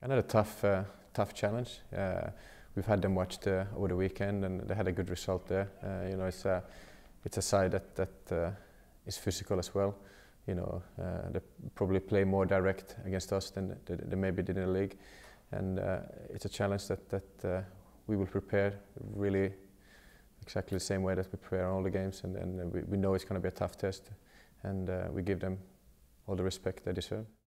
Another tough challenge. We've had them watched over the weekend, and they had a good result there. You know, it's a side that is physical as well. You know, they probably play more direct against us than they maybe did in the league, and it's a challenge that we will prepare really exactly the same way that we prepare all the games, and we know it's going to be a tough test, and we give them all the respect they deserve.